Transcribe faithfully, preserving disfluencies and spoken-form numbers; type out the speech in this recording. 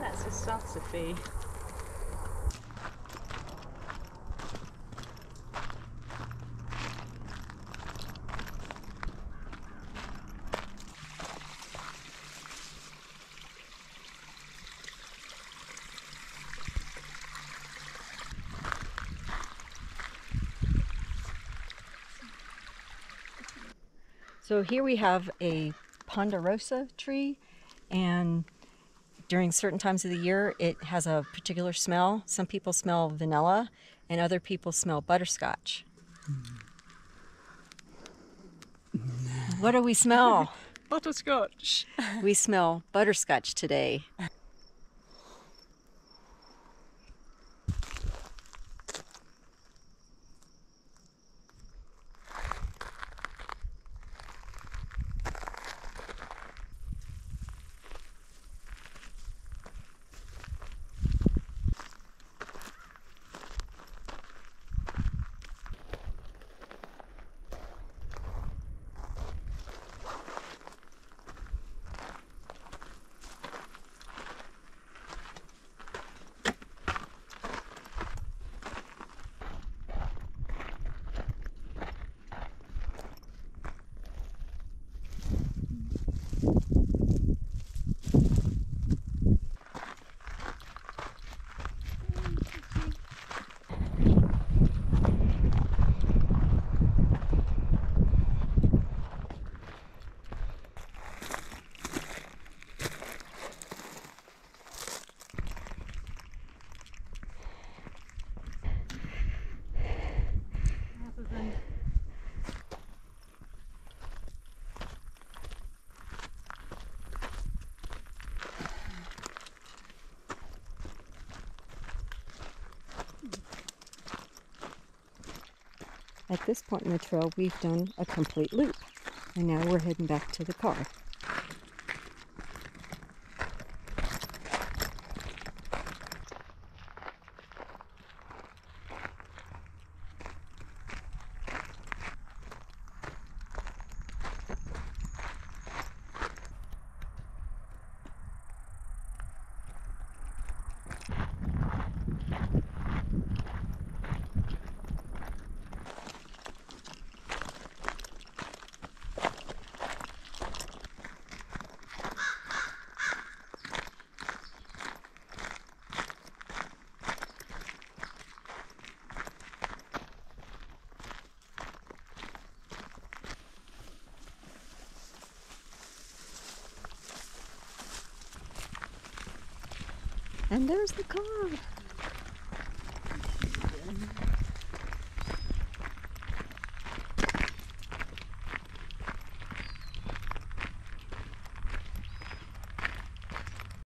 That's a salsify. So here we have a ponderosa tree, and during certain times of the year it has a particular smell. Some people smell vanilla and other people smell butterscotch. What do we smell? Butterscotch. We smell butterscotch today. At this point in the trail, we've done a complete loop, and now we're heading back to the car. And there's the car.